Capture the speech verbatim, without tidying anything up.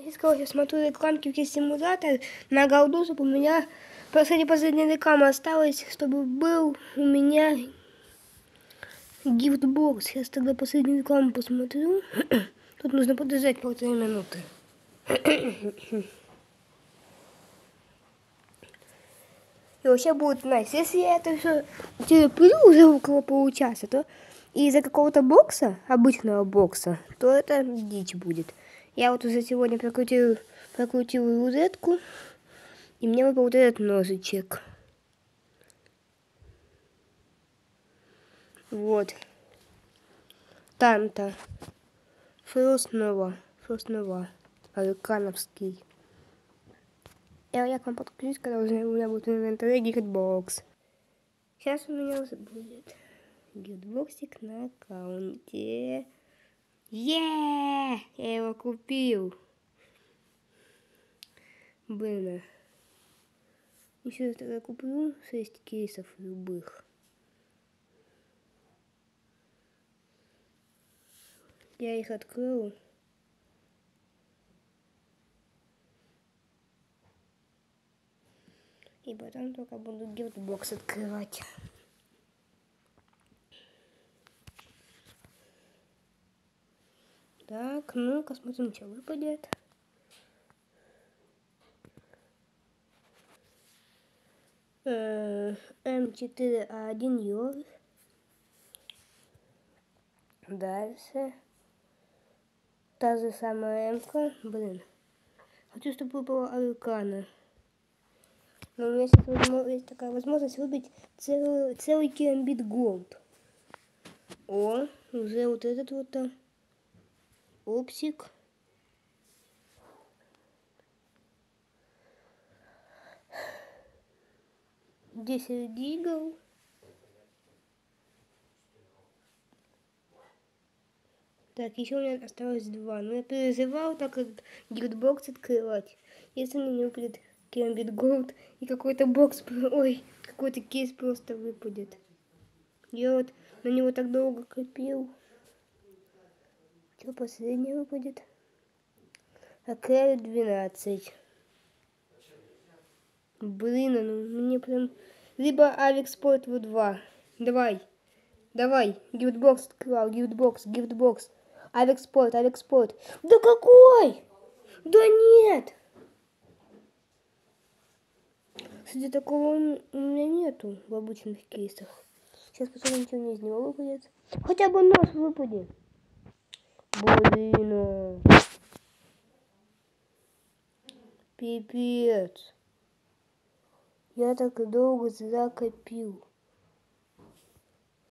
искал, я смотрю рекламки в симулятор на голду, чтобы у меня последняя, последняя реклама осталась, чтобы был у меня гифтбокс. Сейчас тогда последнюю рекламу посмотрю. Тут нужно подождать полторы минуты. И вообще будет найс. Если я это все терплю уже около получаса, то из-за какого-то бокса, обычного бокса, то это дичь будет. Я вот уже сегодня прокрутил, прокрутил розетку, и мне выпал вот этот ножичек. Вот. Танта. Фроснова. Фроснова. Аркановский. Я, я к вам подключусь, когда уже у меня будет в инвентаре гигабокс. Сейчас у меня уже будет гигабоксик на аккаунте. Еее! Я его купил. Блин. Еще тогда куплю шесть кейсов любых. Я их открою. И потом только буду гилдбокс открывать. Так, ну-ка смотрим, что выпадет. эм четыре а один Йор. Дальше. Та же самая М-ка. Блин. Хочу, чтобы выпала Аркана. Но у меня сейчас есть такая возможность выбить целый, целый керамбит голд. О, уже вот этот вот там. Опсик. десять гигов. Так, еще у меня осталось два. Но я переживал, так как гилдбокс открывать. Если мне не выпадет керамбит голд и какой-то бокс, ой, какой-то кейс просто выпадет. Я вот на него так долго копил. Что последнее выпадет? Акрел двенадцать. Блин, ну мне прям... Либо Алекспорт вэ два. Давай. Давай. Гифтбокс открывал. Гифтбокс. Гифтбокс. Алекспорт. Алекспорт. Да какой? Да нет. Кстати, такого у меня нету в обычных кейсах. Сейчас посмотрим, что мне из него выпадет. Хотя бы нож выпадет. Блин. Пипец. Я так долго зря копил.